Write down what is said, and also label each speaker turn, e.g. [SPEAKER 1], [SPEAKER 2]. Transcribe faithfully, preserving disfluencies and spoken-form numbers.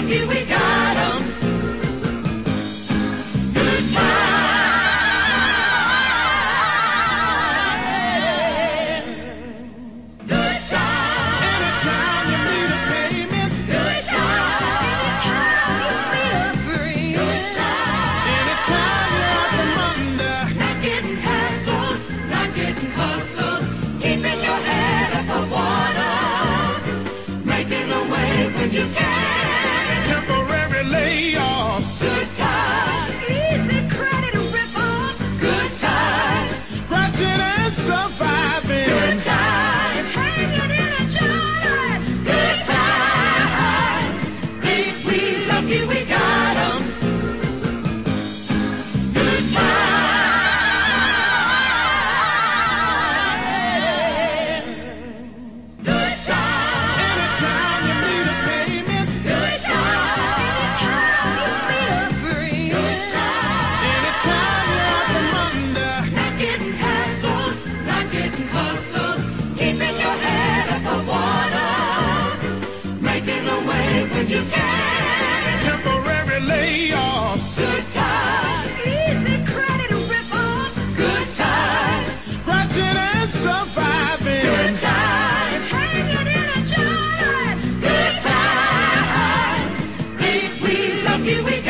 [SPEAKER 1] lucky we got 'em. Good time. Good time.
[SPEAKER 2] Anytime you need a payment.
[SPEAKER 1] Good time. Anytime you meet a friend. Good time.
[SPEAKER 2] Anytime you're out from under.
[SPEAKER 1] Not getting hassled, not getting hustled, keeping your head above water, making a wave when you can.
[SPEAKER 2] Temporary layoffs.
[SPEAKER 1] Good times, easy credit rip-offs. Good times,
[SPEAKER 2] Scratching and surviving.
[SPEAKER 1] good times, hanging in a job. Good times, ain't we lucky we got 'em. Good times. Good times.
[SPEAKER 2] Anytime you need a payment.
[SPEAKER 1] Good time. Anytime you meet a friend. Good time.
[SPEAKER 2] Anytime you're out from under.
[SPEAKER 1] Not getting hassled, not getting hustled, keeping your head above water, making a wave when you can.
[SPEAKER 2] Temporary layoffs.
[SPEAKER 1] Good times, easy credit rip-offs. Good times,
[SPEAKER 2] Scratching and surviving.
[SPEAKER 1] good times, hanging in a job. Good times, ain't we lucky we